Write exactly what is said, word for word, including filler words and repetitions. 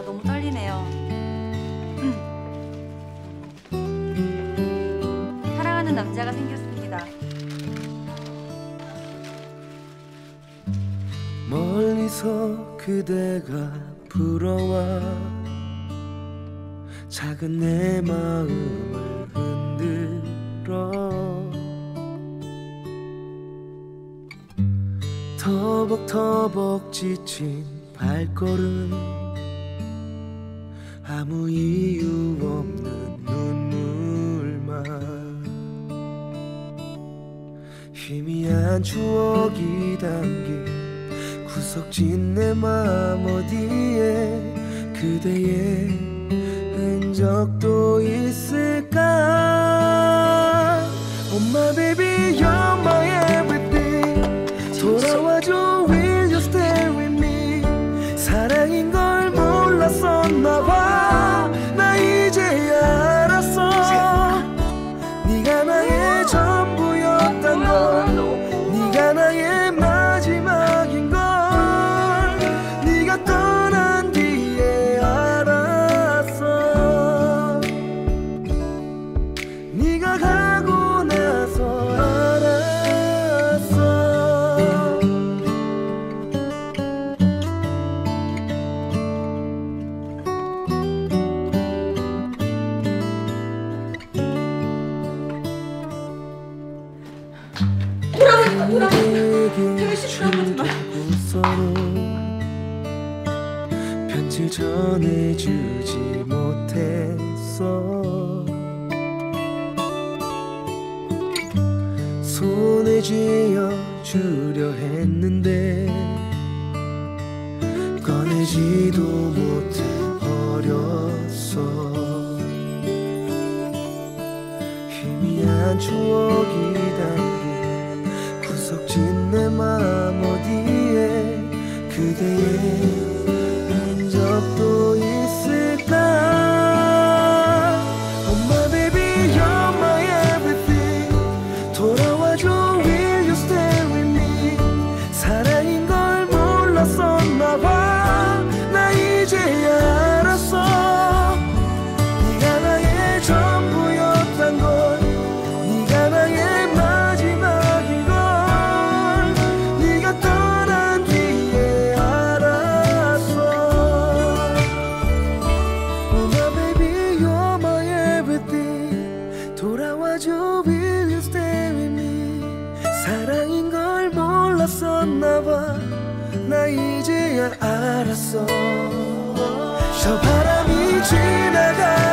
너무 떨리네요. 사랑하는 남자가 생겼습니다. 멀리서 그대가 불어와 작은 내 마음을 흔들어 터벅터벅 지친 발걸음 아무 이유 없는 눈물만 희미한 추억이 담긴 구석진 내 맘 어디에 그대의 흔적도 있을까. Oh my baby you're my everything. 돌아와줘 will you stay with me. 사랑인 걸 몰랐었나 봐. 나 이제야 알았어. 네가 나의 전부였단 걸. 네가 나의 마지막인 걸. 네가 떠난 뒤에 알았어. 네가 가고 나서 알았어. 돌아보지마 돌아보지마. 내게 돌아보지마. 서로 편지 전해주지 못했어. 손에 쥐어주려 했는데 꺼내지도 못해 버렸어. 희미한 추억이 담긴 구석진 내 맘 어디에 그대의 흔적도 있을까. Oh my baby you're my everything. 돌아와줘 will you stay with me. 사랑인 걸 몰랐었나 봐. 나 이제야 알았어. 네가 나의 전부였단 걸. 네가 나의 마지막인 걸. 네가 떠난 뒤에 알았어. Oh my baby you're my everything. 돌아와줘 will you stay with me. 사랑인 걸 몰랐었나 봐. 나 이제야 알았어. 저 바람이 지나가